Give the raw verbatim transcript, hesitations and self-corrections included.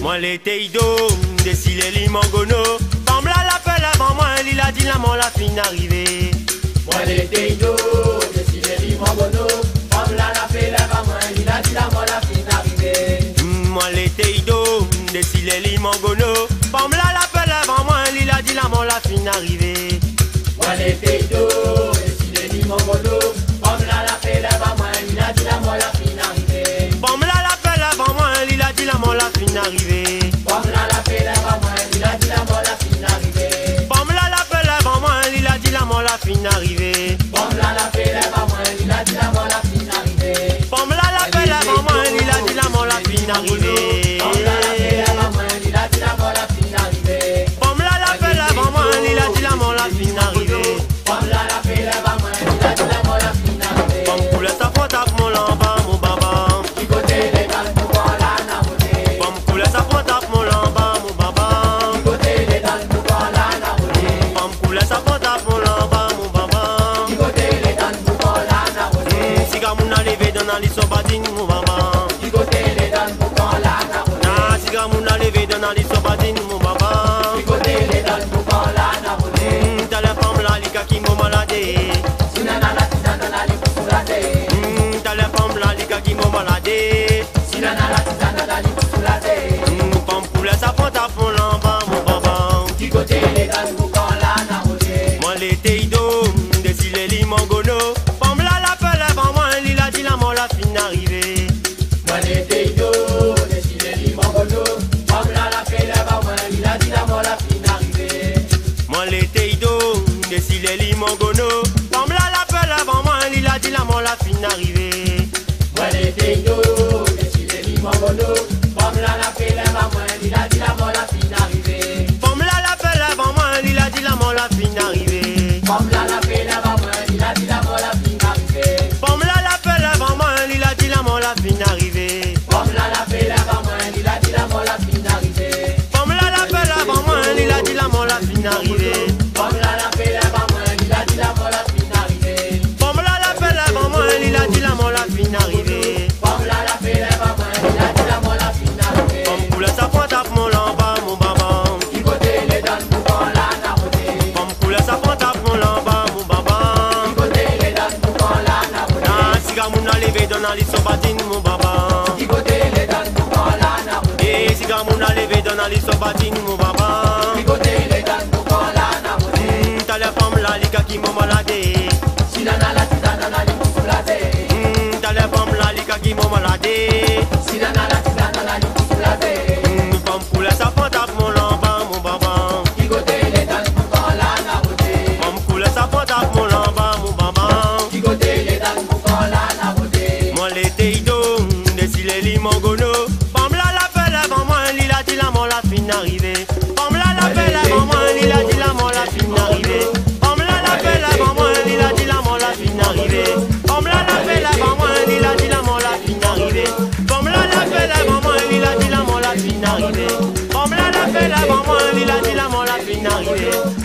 Moi l'été ido, décile les mangono. Comme là l'appel avant moi, il a dit la mon la fin arrivée. Moi l'été ido, décile les mangono. Comme là l'appel avant moi, il a dit la mon la fin arrivée. Moi l'été ido, décile les mangono. Comme là l'appel avant moi, il a dit la mon la fin arrivée. Moi l'été ido, décile les mangono. Comme là l'appel avant moi, il a dit la mon la fin arrivée. Comme là l'appel avant moi, il a dit la mon la fin arrivée. Comme là l'appel avant moi, il a dit la mon la fin arrivée. Comme là l'appel avant moi, il a dit la mon la fin arrivée. Comme là l'appel avant moi, il a dit la mon la fin arrivée. Comme là l'appel avant moi, il a dit la mon la fin arrivée. Comme là l'appel avant moi, il a dit la mon la fin arrivée. Comme là l'appel avant moi, il a dit la mon la fin arrivée. Comme là l'appel avant moi, il a dit la mon la fin arrivée. Comme pour sa faute à mon lamba, mon baba. Du côté légal, pour voir la namourée. Comme pour sa faute à mon lamba, mon baba. Du côté légal, pour voir la namourée. Comme pour sa faute à mon lamba, mon baba. Du côté légal, pour voir la namourée. Si gamon a levé dans la liste badine, mon baba. Du côté légal, pour voir la namourée. Si gamon a levé dans la liste badine, mon baba. Du côté légal, pour voir la namourée. T'as la femme là, l'ika qui m'a maladé. Si nana la tisana la li pour soulager. T'as la femme là, l'ika qui m'a maladé. Si nana la tisana la li pour soulager. Comme pour sa faute à mon lamba, mon baba. Du côté légal, pour voir la namourée. Moi l'été ido, décile les mangono. Comme là l'appel avant moi, il a dit la mon la fin arrivée. Moi l'été ido, décile les mangono. Comme là l'appel avant moi, il a dit la mon la fin arrivée. Moi l'été ido, décile les mangono. Comme là l'appel avant moi, il a dit la mon la fin arrivée. Moi l'été ido, décile les mangono. Comme là l'appel avant moi, il a dit la mon la fin arrivée. Comme là l'appel avant moi, il a dit la mon la fin arrivée. Comme là l'appel avant moi, il a dit la mon la fin arrivée. Comme là l'appel avant moi, il a dit la mon la fin arrivée. Comme là l'appel avant moi, il a dit la mon la fin arrivée. Comme là l'appel avant moi, il a dit la mon la fin arrivée. Comme là l'appel avant moi, il a dit la mon la fin arrivée. Comme là l'appel avant moi, il a dit la mon la fin arrivée. Comme là l'appel avant moi, il a dit la mon la fin arrivée. Comme pour sa faute à mon lamba, mon baba. Du côté les dames pour voir la namourée. Comme pour sa faute à mon lamba, mon baba. Du côté les dames pour voir la namourée. Si gamon a levé dans la liste badine, mon baba. Du côté les dames pour voir la namourée. Et si gamon a levé dans la liste badine, mon baba. Du côté les dames pour voir la namourée. T'as la femme là, l'ika qui m'a maladé. Si nana la tisana la li pour soulager. T'as la femme là, l'ika qui m'a maladé. Si nana la tisana la li pour soulager. Comme pour sa faute à mon lamba, mon baba. Du côté les dames pour voir la namourée. Comme pour sa faute à mon lamba, mon baba. Du côté les dames pour voir la namourée. Moi l'été ido, décile les mangono. Comme là l'appel avant moi, il a dit la mon la fin arrivée. Comme là l'appel avant moi, il a dit la mon la fin arrivée. Comme là l'appel avant moi, il a dit la mon la fin arrivée. Comme là l'appel avant moi, il a dit la mon la fin arrivée. Comme là l'appel avant moi, il a dit la mon la fin arrivée. Comme là l'appel avant moi, il a dit la mon la fin arrivée.